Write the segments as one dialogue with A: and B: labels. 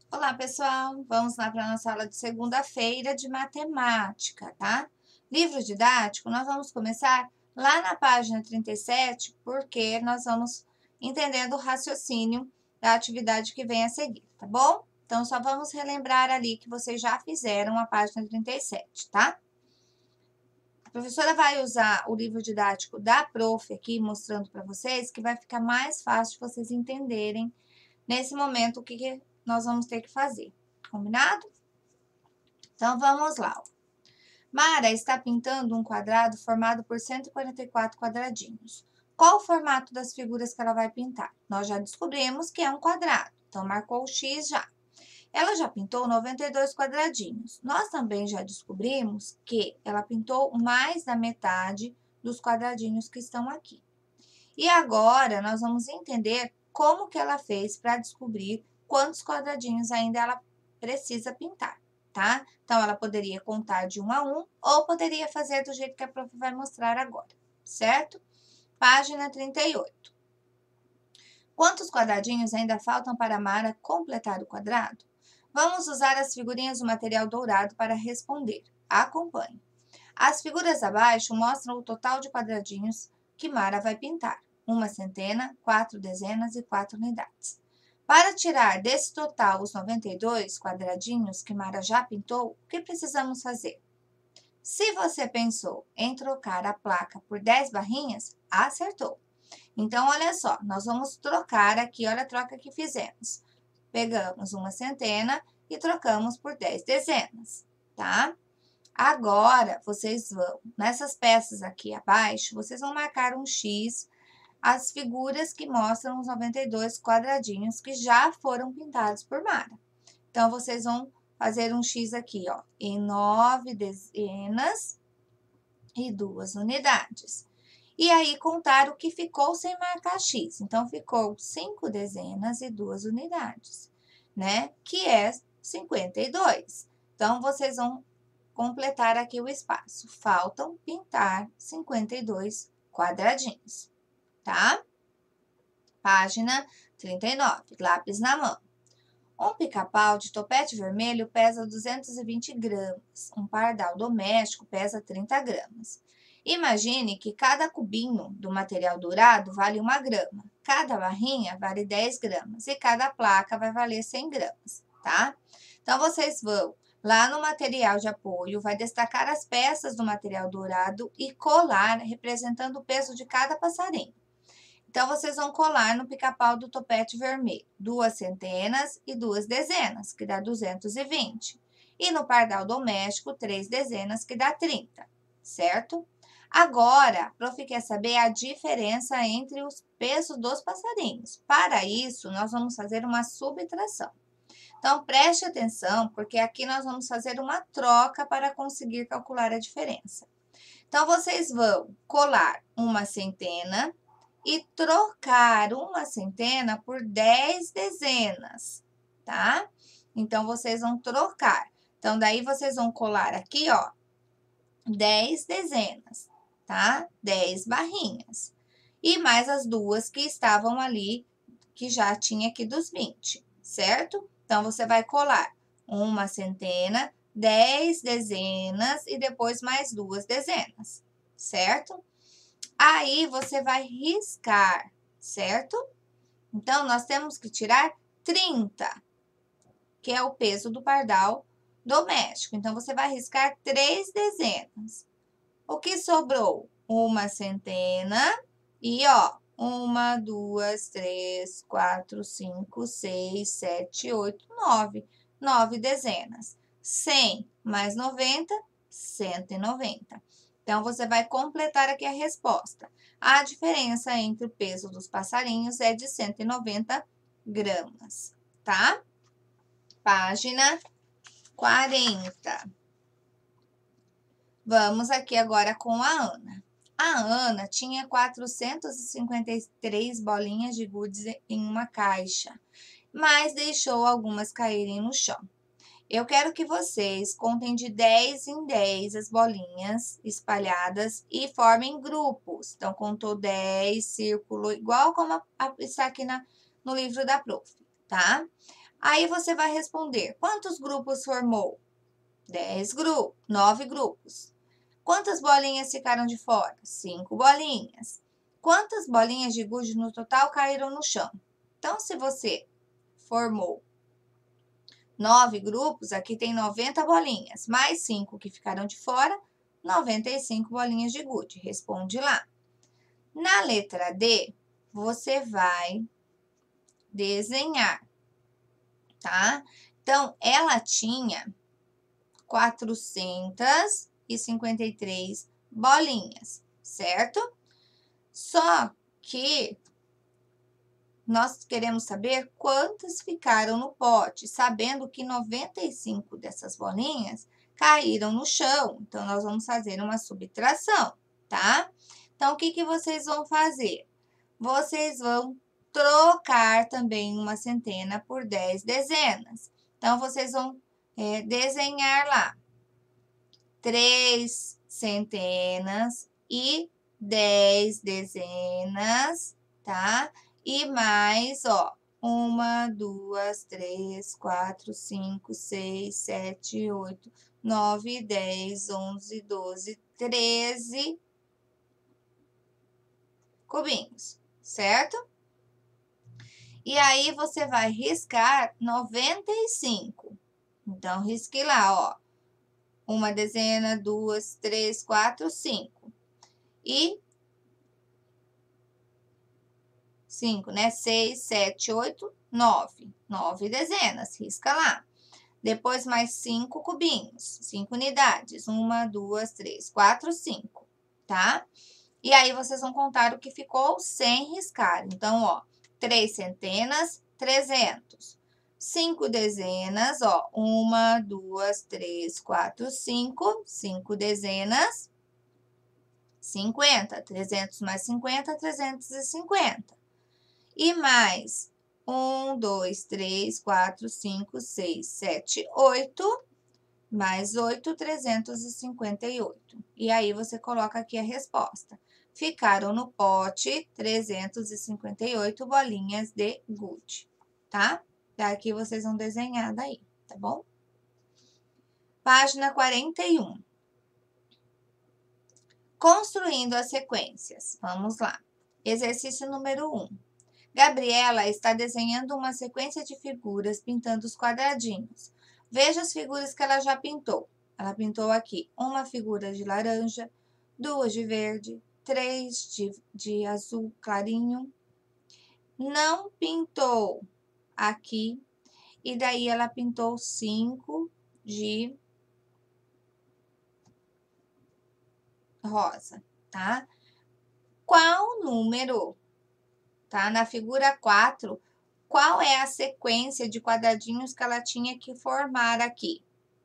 A: Olá, pessoal! Vamos lá para a nossa aula de segunda-feira de matemática, tá? Livro didático, nós vamos começar lá na página 37, porque nós vamos entendendo o raciocínio da atividade que vem a seguir, tá bom? Então, só vamos relembrar ali que vocês já fizeram a página 37, tá? A professora vai usar o livro didático da prof aqui, mostrando para vocês, que vai ficar mais fácil de vocês entenderem nesse momento o que nós vamos ter que fazer. Combinado? Então, vamos lá. Mara está pintando um quadrado formado por 144 quadradinhos. Qual o formato das figuras que ela vai pintar? Nós já descobrimos que é um quadrado, então marcou o X já. Ela já pintou 92 quadradinhos. Nós também já descobrimos que ela pintou mais da metade dos quadradinhos que estão aqui. E agora, nós vamos entender como que ela fez para descobrir quantos quadradinhos ainda ela precisa pintar, tá? Então, ela poderia contar de 1 a 1 ou poderia fazer do jeito que a prof vai mostrar agora, certo? Página 38. Quantos quadradinhos ainda faltam para a Mara completar o quadrado? Vamos usar as figurinhas do material dourado para responder. Acompanhe. As figuras abaixo mostram o total de quadradinhos que Mara vai pintar. 1 centena, 4 dezenas e 4 unidades. Para tirar desse total os 92 quadradinhos que Mara já pintou, o que precisamos fazer? Se você pensou em trocar a placa por 10 barrinhas, acertou. Então, olha só, nós vamos trocar aqui, olha a troca que fizemos. Pegamos 1 centena e trocamos por 10 dezenas, tá? Agora, vocês vão, nessas peças aqui abaixo, vocês vão marcar um X, as figuras que mostram os 92 quadradinhos que já foram pintados por Mara. Então, vocês vão fazer um X aqui, ó, em 9 dezenas e 2 unidades. E aí, contar o que ficou sem marcar X. Então, ficou 5 dezenas e 2 unidades, né? Que é 52. Então, vocês vão completar aqui o espaço. Faltam pintar 52 quadradinhos, tá? Página 39, lápis na mão. Um pica-pau de topete vermelho pesa 220 gramas. Um pardal doméstico pesa 30 gramas. Imagine que cada cubinho do material dourado vale 1 grama. Cada barrinha vale 10 gramas e cada placa vai valer 100 gramas, tá? Então, vocês vão lá no material de apoio, vai destacar as peças do material dourado e colar, representando o peso de cada passarinho. Então, vocês vão colar no pica-pau do topete vermelho 2 centenas e 2 dezenas, que dá 220. E no pardal doméstico, 3 dezenas, que dá 30, certo? Agora, a prof quer saber a diferença entre os pesos dos passarinhos. Para isso, nós vamos fazer uma subtração. Então, preste atenção, porque aqui nós vamos fazer uma troca para conseguir calcular a diferença. Então, vocês vão colar 1 centena e trocar 1 centena por 10 dezenas, tá? Então, vocês vão trocar. Então, daí vocês vão colar aqui, ó, 10 dezenas, tá? 10 barrinhas. E mais as duas que estavam ali, que já tinha aqui dos 20, certo? Então, você vai colar 1 centena, 10 dezenas e depois mais 2 dezenas, certo? Aí, você vai riscar, certo? Então, nós temos que tirar 30, que é o peso do pardal doméstico. Então, você vai riscar 3 dezenas. O que sobrou? 1 centena e, ó, 1, 2, 3, 4, 5, 6, 7, 8, 9. 9 dezenas. 100 mais 90, 190. Então, você vai completar aqui a resposta. A diferença entre o peso dos passarinhos é de 190 gramas, tá? Página 40. Vamos aqui agora com a Ana. A Ana tinha 453 bolinhas de gude em uma caixa, mas deixou algumas caírem no chão. Eu quero que vocês contem de 10 em 10 as bolinhas espalhadas e formem grupos. Então, contou 10, círculo, igual como está aqui no livro da prof, tá? Aí você vai responder, quantos grupos formou? 9 grupos. Quantas bolinhas ficaram de fora? 5 bolinhas. Quantas bolinhas de gude no total caíram no chão? Então, se você formou 9 grupos, aqui tem 90 bolinhas, mais 5 que ficaram de fora, 95 bolinhas de gude. Responde lá. Na letra D, você vai desenhar, tá? Então, ela tinha 453 bolinhas, certo? Só que nós queremos saber quantas ficaram no pote, sabendo que 95 dessas bolinhas caíram no chão. Então, nós vamos fazer uma subtração, tá? Então, o que vocês vão fazer? Vocês vão trocar também uma centena por 10 dezenas. Então, vocês vão desenhar lá 3 centenas e 10 dezenas, tá? E mais, ó, 1, 2, 3, 4, 5, 6, 7, 8, 9, 10, 11, 12, 13 cubinhos, certo? E aí, você vai riscar 95. Então, risque lá, ó. Uma dezena, 2, 3, 4, 5. E 5, né? 6, 7, 8, 9. 9 dezenas, risca lá. Depois, mais 5 cubinhos, 5 unidades. 1, 2, 3, 4, 5, tá? E aí, vocês vão contar o que ficou sem riscar. Então, ó, 3 centenas, 300. 5 dezenas, ó, 1, 2, 3, 4, 5. 5 dezenas, 50. 300 mais 50, 350. E mais 1, 2, 3, 4, 5, 6, 7, 8. Mais 8, 358. E aí, você coloca aqui a resposta. Ficaram no pote 358 bolinhas de gude, tá? Daqui vocês vão desenhar daí, tá bom? Página 41. Construindo as sequências. Vamos lá. Exercício número 1. Gabriela está desenhando uma sequência de figuras, pintando os quadradinhos. Veja as figuras que ela já pintou. Ela pintou aqui uma figura de laranja, 2 de verde, 3 de azul clarinho. Não pintou aqui, e daí ela pintou 5 de rosa, tá? Qual número, tá? Na figura 4, qual é a sequência de quadradinhos que ela tinha que formar aqui?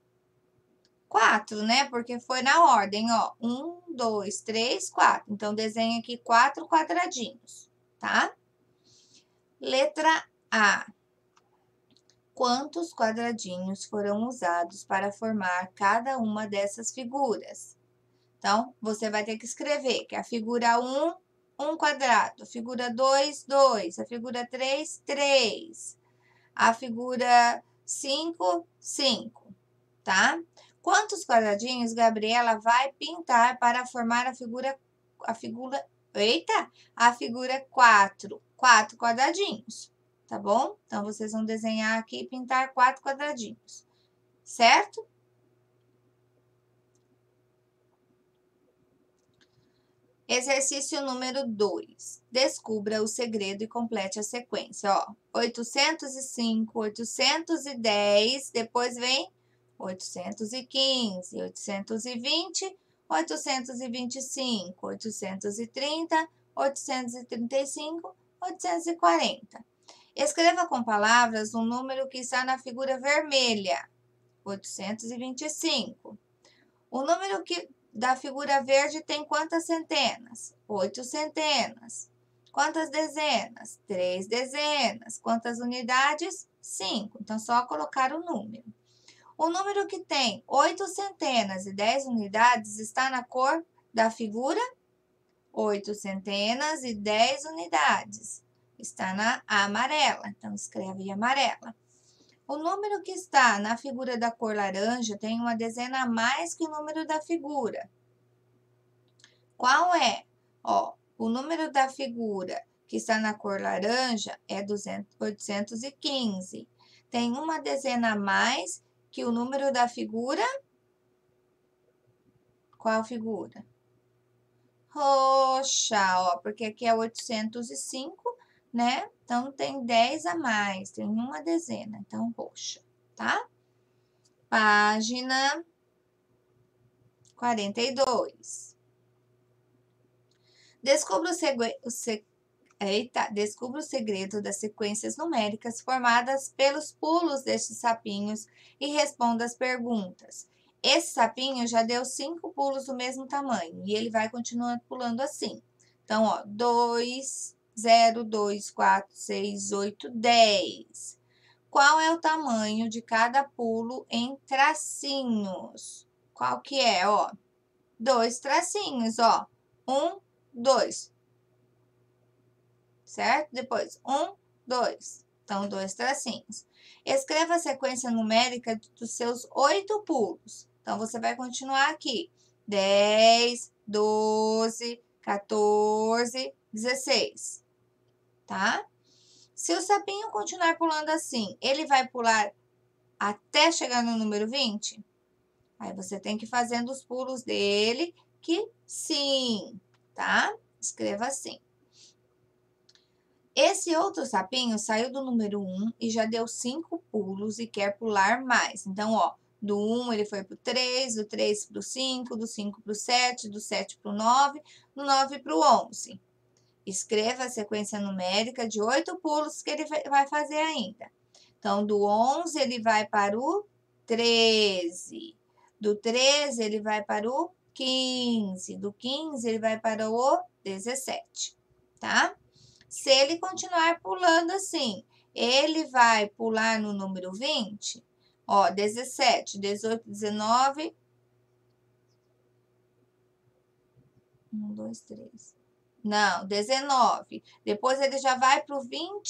A: 4, né? Porque foi na ordem, ó. 1, 2, 3, 4. Então, desenha aqui 4 quadradinhos, tá? Letra A. Quantos quadradinhos foram usados para formar cada uma dessas figuras? Então, você vai ter que escrever que a figura 1, 1 quadrado. A figura 2, 2. A figura 3, 3. A figura 5, 5, tá? Quantos quadradinhos Gabriela vai pintar para formar a figura 4? 4 quadradinhos, tá bom? Então, vocês vão desenhar aqui e pintar 4 quadradinhos, certo? Exercício número 2. Descubra o segredo e complete a sequência. Ó, 805, 810, depois vem 815, 820, 825, 830, 835, 840. Escreva com palavras um número que está na figura vermelha, 825. O número da figura verde tem quantas centenas? 8 centenas. Quantas dezenas? 3 dezenas. Quantas unidades? 5. Então, só colocar o número. O número que tem 8 centenas e 10 unidades está na cor da figura 8 centenas e 10 unidades. Está na amarela. Então, escreve amarela. O número que está na figura da cor laranja tem uma dezena a mais que o número da figura. Qual é? Ó, o número da figura que está na cor laranja é 815. Tem uma dezena a mais que o número da figura. Qual figura? Roxa, ó, porque aqui é 805, né? Então, tem 10 a mais, tem uma dezena, então, roxa, tá? Página 42. Descubra descubra o segredo das sequências numéricas formadas pelos pulos destes sapinhos e responda as perguntas. Esse sapinho já deu 5 pulos do mesmo tamanho e ele vai continuar pulando assim. Então, ó, 2, 0, 2, 4, 6, 8, 10. Qual é o tamanho de cada pulo em tracinhos? Qual que é, ó? 2 tracinhos, ó. 1, 2. Certo? Depois, 1, 2. Então, 2 tracinhos. Escreva a sequência numérica dos seus 8 pulos. Então, você vai continuar aqui. 10, 12, 14, 16. Tá? Se o sapinho continuar pulando assim, ele vai pular até chegar no número 20? Aí, você tem que ir fazendo os pulos dele, que sim, tá? Escreva assim. Esse outro sapinho saiu do número 1 e já deu 5 pulos e quer pular mais. Então, ó, do 1 ele foi pro 3, do 3 pro 5, do 5 pro 7, do 7 pro 9, do 9 pro 11. Escreva a sequência numérica de 8 pulos que ele vai fazer ainda. Então, do 11 ele vai para o 13. Do 13 ele vai para o 15. Do 15 ele vai para o 17, tá? Se ele continuar pulando assim, ele vai pular no número 20, ó, 17, 18, 19, 1, 2, 3. Não, 19. Depois ele já vai para o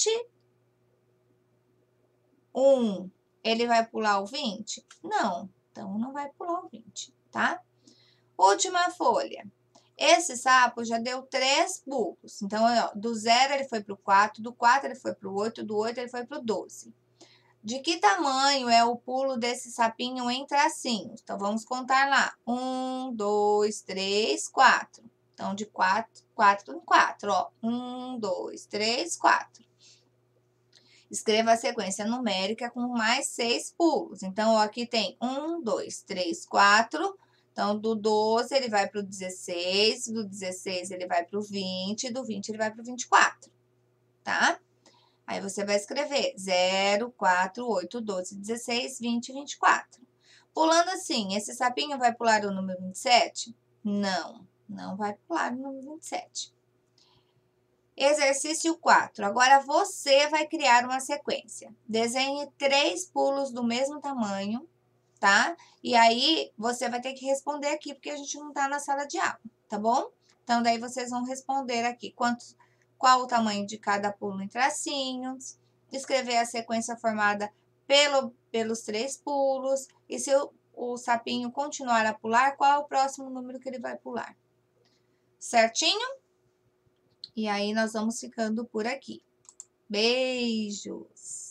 A: 21. Ele vai pular o 20? Não, então não vai pular o 20, tá? Última folha. Esse sapo já deu 3 pulos. Então, ó, do 0 ele foi para o 4, do 4 ele foi para o 8, do 8 ele foi para o 12. De que tamanho é o pulo desse sapinho em tracinhos? Então, vamos contar lá. 1, 2, 3, 4. Então, de 4 em 4, ó. 1, 2, 3, 4. Escreva a sequência numérica com mais 6 pulos. Então, ó, aqui tem 1, 2, 3, 4. Então, do 12 ele vai para o 16, do 16 ele vai para o 20, do 20 ele vai para o 24, tá? Aí, você vai escrever 0, 4, 8, 12, 16, 20, 24. Pulando assim, esse sapinho vai pular o número 27? Não, não vai pular o número 27. Exercício 4. Agora, você vai criar uma sequência. Desenhe 3 pulos do mesmo tamanho, tá? E aí, você vai ter que responder aqui, porque a gente não tá na sala de aula, tá bom? Então, daí vocês vão responder aqui qual o tamanho de cada pulo em tracinhos, escrever a sequência formada pelos 3 pulos, e se o sapinho continuar a pular, qual é o próximo número que ele vai pular. Certinho? E aí, nós vamos ficando por aqui. Beijos!